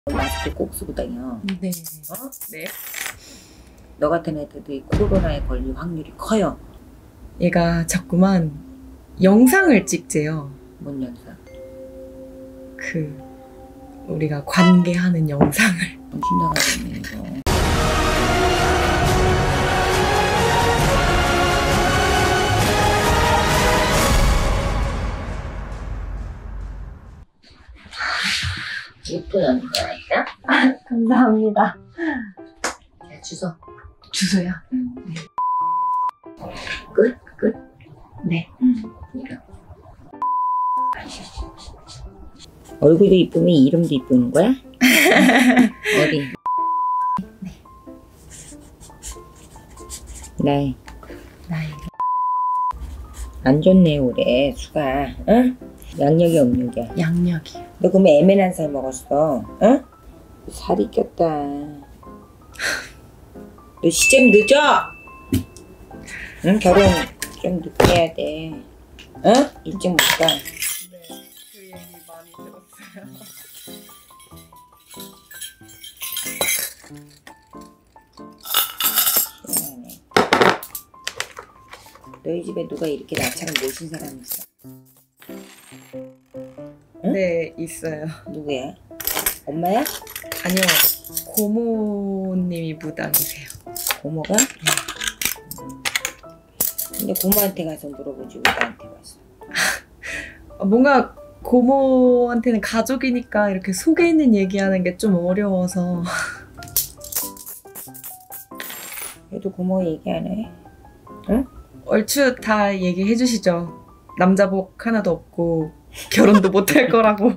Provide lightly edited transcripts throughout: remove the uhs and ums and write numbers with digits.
마스크 꼭 쓰고 다녀. 네. 어? 네. 너 같은 애들이 코로나에 걸릴 확률이 커요. 얘가 자꾸만 영상을 찍재요. 뭔 영상? 우리가 관계하는 영상을. 정신 나가겠네 이거. 예쁜 언니가 왔다? 감사합니다. 자, 주소. 주소요? 네. 끝? 네. 이거. 얼굴도 이쁘면 이름도 이쁘는 거야? 어디? 나이. 안 좋네 올해 수가. 응? 양력이 없는게. 양력이요. 너 그러면 애매한 살 먹었어. 응? 살이 꼈다. 너 시점 늦어. 응? 결혼 좀 늦게 해야 돼. 응? 일찍 못 가. 네, 그 얘기 많이 들었어요. 시원하네. 너희 집에 누가 이렇게 나처럼 모신 사람 있어? 응? 네, 있어요. 누구야? 엄마야? 아니요, 고모님이 무당이세요. 고모가? 근데 고모한테 가서 물어보지 왜 나한테 왔어? 뭔가 고모한테는 가족이니까 이렇게 속에 있는 얘기하는 게 좀 어려워서. 얘도 고모 얘기 안 해? 응? 얼추 다 얘기해 주시죠. 남자복 하나도 없고 결혼도 못 할 거라고.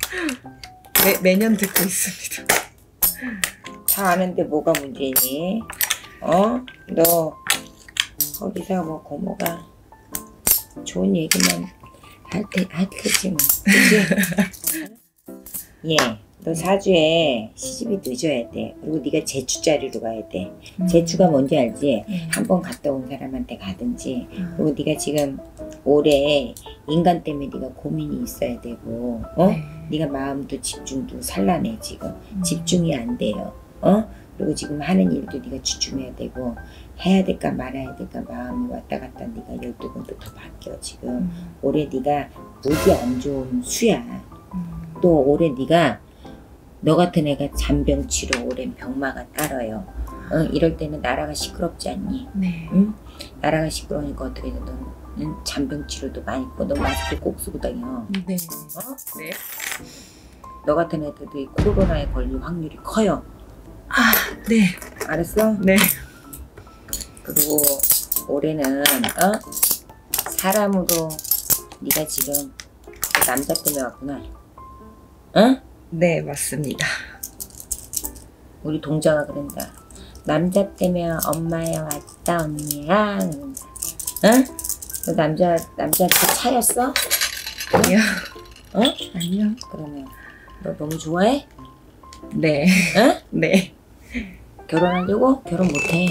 매년 듣고 있습니다. 다 아는데 뭐가 문제니? 어? 너 거기서 뭐 고모가 좋은 얘기만 할 테지 뭐. 그치? 예, 너 사주에 시집이 늦어야 돼. 그리고 네가 제추자리로 가야 돼. 제추가 뭔지 알지? 한번 갔다 온 사람한테 가든지. 그리고 네가 지금 올해 인간 때문에 네가 고민이 있어야 되고, 어? 네. 네가 마음도 집중도 산란해 지금. 집중이 안 돼요. 어? 그리고 지금 하는 일도 네가 집중해야 되고, 해야 될까 말아야 될까 마음이 왔다 갔다 네가 12번도 더 바뀌어 지금. 올해 네가 무지 안 좋은 수야. 또 올해 네가 너 같은 애가 잔병치료 올해 병마가 따라요. 이럴 때는 나라가 시끄럽지 않니? 네. 응? 나라가 시끄러우니까 어떻게 되든 잔병치료도 많이 있고 너 마스크 꼭 쓰고 다녀. 네. 어? 네. 너 같은 애들이 코로나에 걸릴 확률이 커요. 아, 네. 알았어? 네. 그리고 올해는 사람으로 네가 지금 남자 때문에 왔구나. 응? 네, 맞습니다. 우리 동자가 그런다. 남자 때문에 엄마야 왔다 언니야. 응? 너 남자한테 차였어? 아니요. 응? 아니요. 그러면 너 너무 좋아해? 네. 응? 네. 결혼하려고? 결혼 못해.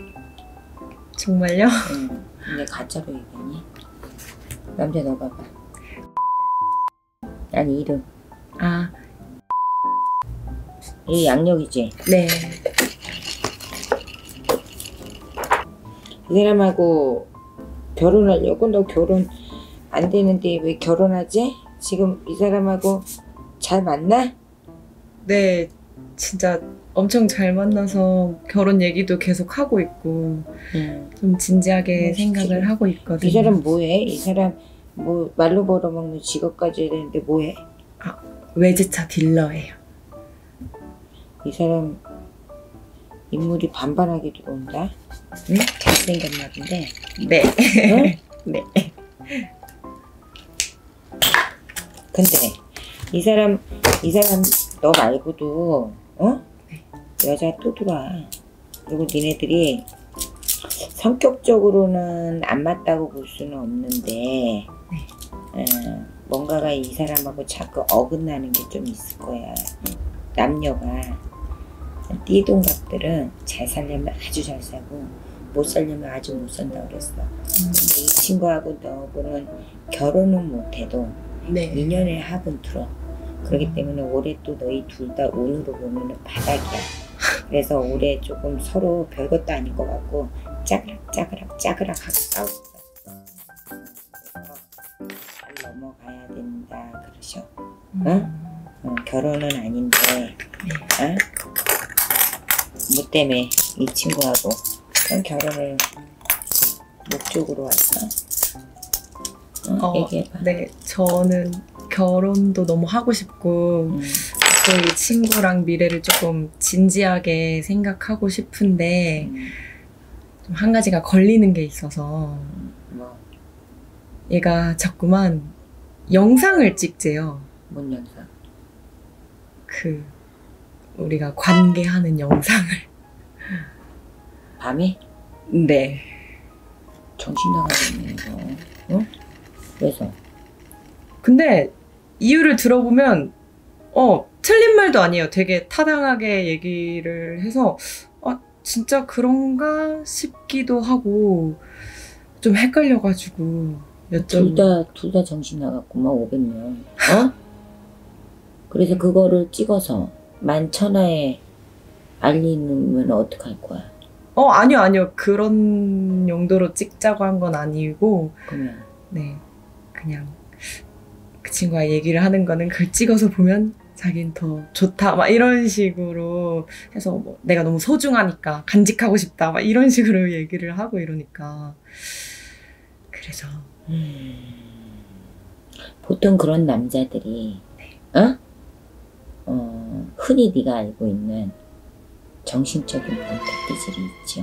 정말요? 응. 근데 가짜로 얘기하니? 남자 너 봐봐. 아니 이름. 아, 이 양력이지? 네. 이 사람하고 결혼하려고? 너 결혼 안 되는데 왜 결혼하지? 지금 이 사람하고 잘 만나? 네, 진짜 엄청 잘 만나서 결혼 얘기도 계속 하고 있고 좀 진지하게 생각을 하고 있거든요. 이 사람 뭐해? 이 사람 뭐 말로 벌어먹는 직업까지 해야 되는데 뭐해? 아, 외제차 딜러예요. 이 사람 인물이 반반하게 들어온다? 응? 잘생겼나 본데? 네. 응? 네. 근데 이 사람 너 말고도 여자 또 들어와. 그리고 니네들이 성격적으로는 안 맞다고 볼 수는 없는데 뭔가가 이 사람하고 자꾸 어긋나는 게 좀 있을 거야. 남녀가 띠동갑들은 잘 살려면 아주 잘 살고 못 살려면 아주 못 산다 그랬어. 근데 이 친구하고 너하고는 결혼은 못해도 네. 인연의 합은 들어. 그렇기 때문에 올해 또 너희 둘 다 운으로 보면 바닥이야. 그래서 올해 조금 서로 별것도 아닌 것 같고 짜그락 하고 싸웠어. 잘 넘어가야 된다 그러셔. 응? 결혼은 아닌데 어? 뭐 때문에 이 친구하고 그럼 결혼을 목적으로 할까? 얘기해봐. 네, 저는 결혼도 너무 하고 싶고 또 이 친구랑 미래를 조금 진지하게 생각하고 싶은데 좀 한 가지가 걸리는 게 있어서 뭐? 얘가 자꾸만 영상을 찍재요. 뭔 영상? 그 우리가 관계하는 영상을. 밤에? 네. 정신 나가겠네 이거. 응? 그래서? 근데 이유를 들어보면 틀린 말도 아니에요. 되게 타당하게 얘기를 해서 진짜 그런가 싶기도 하고 좀 헷갈려가지고 둘 다 정신 나갔구만 500명. 어? 그래서 그거를 찍어서 만천하에 알리면 어떡할 거야? 아니요. 그런 용도로 찍자고 한 건 아니고 그러면 네, 그냥 그 친구가 얘기를 하는 거는 그걸 찍어서 보면 자긴 더 좋다 막 이런 식으로 해서 뭐 내가 너무 소중하니까 간직하고 싶다 막 이런 식으로 얘기를 하고 이러니까 그래서 보통 그런 남자들이 흔히 네가 알고 있는 정신적인 변태기질이 있죠.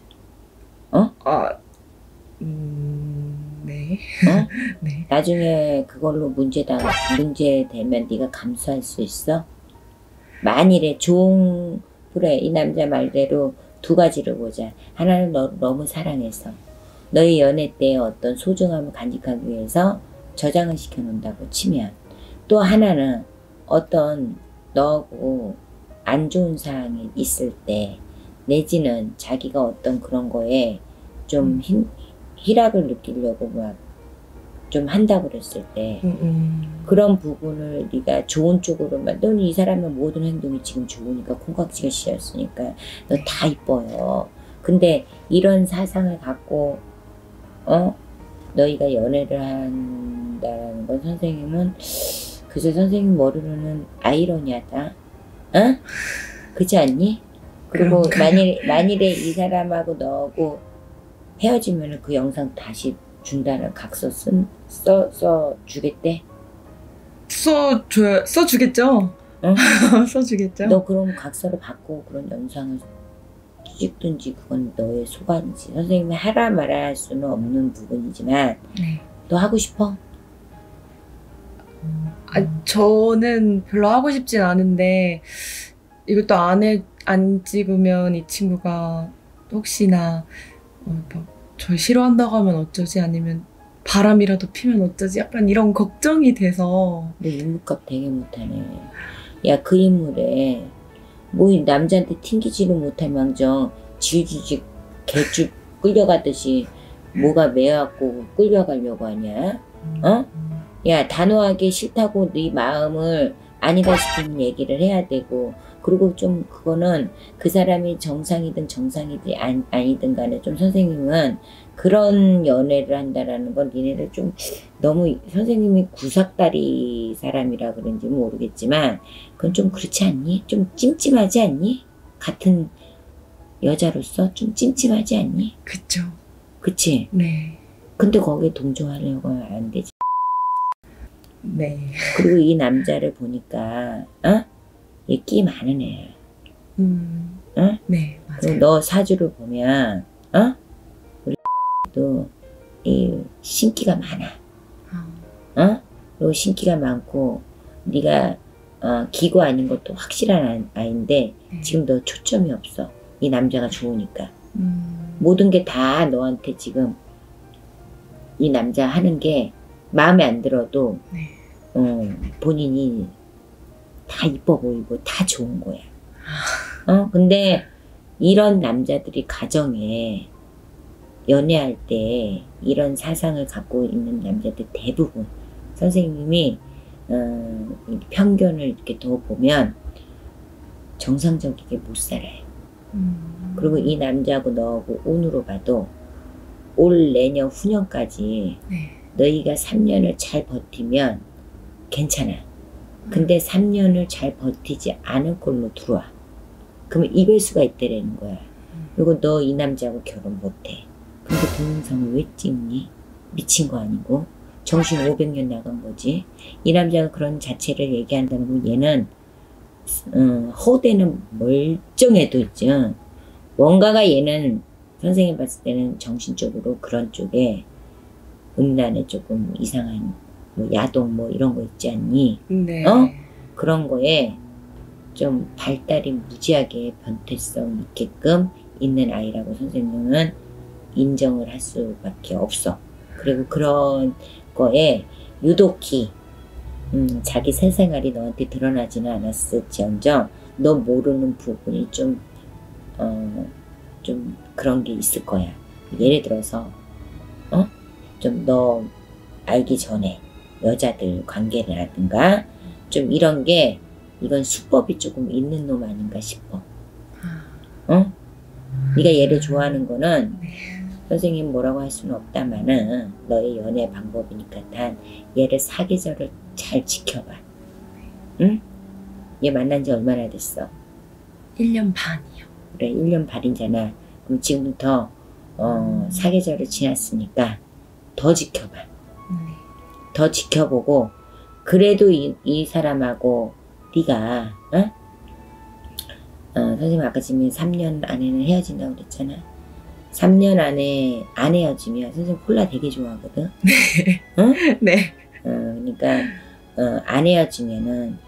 네. 네. 나중에 그걸로 문제되면 네가 감수할 수 있어? 만일에 그래 이 남자 말대로 두 가지를 보자. 하나는 너를 너무 사랑해서 너의 연애 때의 어떤 소중함을 간직하기 위해서 저장을 시켜놓는다고 치면, 또 하나는 어떤 너하고 안 좋은 상황이 있을 때 내지는 자기가 어떤 그런 거에 좀 희락을 느끼려고 막 좀 한다고 그랬을 때 그런 부분을 네가 좋은 쪽으로만, 너는 이 사람의 모든 행동이 지금 좋으니까 콩깍지가 씌었으니까 너 다 이뻐요. 근데 이런 사상을 갖고 너희가 연애를 한다는 건 선생님은 그저 선생님 머리로는 아이러니하다. 그렇지 않니? 그리고 만일에 이 사람하고 너하고 헤어지면 그 영상 다시 준다는 각서 써주겠대? 써주겠죠? 써주겠죠? 너 그럼 각서를 받고 그런 영상을 찍든지 그건 너의 소관이지. 선생님이 하라 말아 할 수는 없는 부분이지만 네. 너 하고 싶어? 저는 별로 하고 싶진 않은데 이것도 안 찍으면 이 친구가 혹시나 저 싫어한다고 하면 어쩌지, 아니면 바람이라도 피면 어쩌지, 약간 이런 걱정이 돼서. 너 인물값 되게 못하네. 야, 그 인물에 뭐 남자한테 튕기지를 못할 망정 질질질 개쭉 끌려가듯이 뭐가 매갖고 끌려가려고 하냐? 야, 단호하게 싫다고 네 마음을 아니다 싶으면 얘기를 해야 되고, 그리고 좀 그거는 그 사람이 정상이든 아니든 간에 좀 선생님은 그런 연애를 한다라는 건 니네를 좀 너무, 선생님이 구삭다리 사람이라 그런지 모르겠지만 그건 좀 그렇지 않니? 좀 찜찜하지 않니? 같은 여자로서 좀 찜찜하지 않니? 그쵸. 그치? 네. 근데 거기에 동조하려고 하면 안 되지. 네. 그리고 이 남자를 보니까 얘 끼 많은 애야. 네, 맞아요. 너 사주를 보면 우리 도 이 신기가 많아. 그리고 신기가 많고 네가 기고 아닌 것도 확실한 아이인데 네. 지금 너 초점이 없어. 이 남자가 좋으니까. 모든 게 다 너한테 지금 이 남자 하는 게 마음에 안 들어도 네. 본인이 다 이뻐 보이고 다 좋은 거야. 근데 이런 남자들이 가정에 연애할 때 이런 사상을 갖고 있는 남자들 대부분 선생님이 이 편견을 이렇게 더 보면 정상적이게 못 살아요. 그리고 이 남자하고 너하고 운으로 봐도 올 내년 후년까지 네. 너희가 3년을 잘 버티면 괜찮아. 근데 3년을 잘 버티지 않은 꼴로 들어와. 그러면 이별 수가 있다라는 거야. 그리고 너 이 남자하고 결혼 못해. 근데 동영상을 왜 찍니? 미친 거 아니고 정신 500년 나간 거지. 이 남자가 그런 자체를 얘기한다는 건 얘는 허대는 멀쩡해도 있죠. 뭔가가 얘는 선생님 봤을 때는 정신적으로 그런 쪽에 음란에 조금 이상한 뭐 야동 뭐 이런 거 있지 않니? 네. 그런 거에 좀 발달이 무지하게 변태성 있게끔 있는 아이라고 선생님은 인정을 할 수밖에 없어. 그리고 그런 거에 유독히 자기 새생활이 너한테 드러나지는 않았을지언정 너 모르는 부분이 좀 그런 게 있을 거야. 예를 들어서 좀 너 알기 전에 여자들 관계라든가 좀 이런 게 이건 수법이 조금 있는 놈 아닌가 싶어. 네가 얘를 좋아하는 거는 선생님 뭐라고 할 수는 없다마는 너의 연애 방법이니까 단 얘를 사계절을 잘 지켜봐. 응? 얘 만난 지 얼마나 됐어? 1년 반이요. 그래 1년 반이잖아. 그럼 지금부터 사계절을 지났으니까 더 지켜봐. 더 지켜보고 그래도 이 사람하고 네가 선생님 아까 지금 3년 안에는 헤어진다고 그랬잖아. 3년 안에 안 헤어지면 선생님 콜라 되게 좋아하거든. 네. 그러니까 안 헤어지면은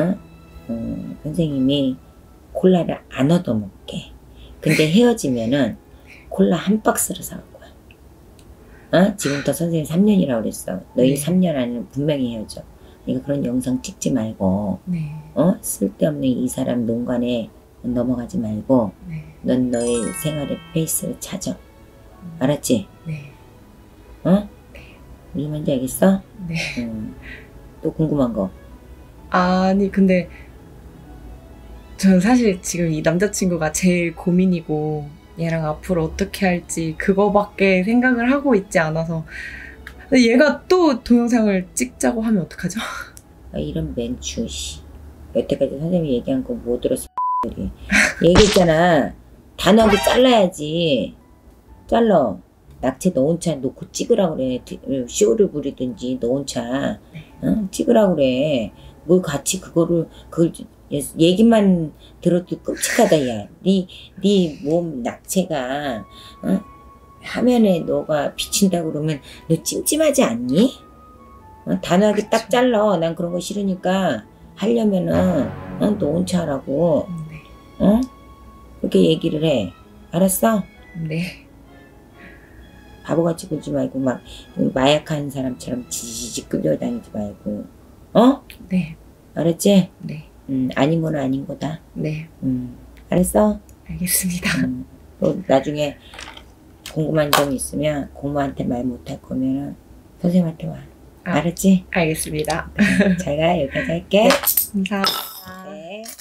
선생님이 콜라를 안 얻어먹게. 근데 헤어지면은 콜라 한 박스를 사올 거야. 지금부터 선생님 3년이라고 그랬어. 너희 3년 안에는 분명히 헤어져. 그러니까 그런 영상 찍지 말고 쓸데없는 이 사람 농간에 넘어가지 말고 넌 너의 생활의 페이스를 찾아. 알았지? 네. 무슨 말인지 알겠어? 네. 또 궁금한 거? 아니 근데 저는 사실 지금 이 남자친구가 제일 고민이고 얘랑 앞으로 어떻게 할지 그거밖에 생각을 하고 있지 않아서 근데 얘가 또 동영상을 찍자고 하면 어떡하죠? 이런 맹추 씨. 여태까지 선생님이 얘기한 거 못 들었어. 얘기했잖아. 단호하게 잘라야지. 잘라. 낙체 너 혼자 놓고 찍으라 그래. 쇼를 부리든지 너 혼자 찍으라 그래. 뭘 같이 그걸 얘기만 들어도 끔찍하다 야. 네 몸 낙체가 화면에 너가 비친다 그러면 너 찜찜하지 않니? 단호하게 딱 잘라. 난 그런 거 싫으니까 하려면은 너 혼자 하라고. 그렇게 얘기를 해. 알았어? 네. 바보같이 굴지 말고 막 마약한 사람처럼 지지직 끌려다니지 말고. 네. 알았지? 네. 아닌 거는 아닌 거다. 네. 알았어? 알겠습니다. 또 나중에 궁금한 점 있으면 고모한테 말 못할 거면은 선생님한테 와. 알았지? 알겠습니다. 잘 가. 여기까지 할게. 감사합니다. 네.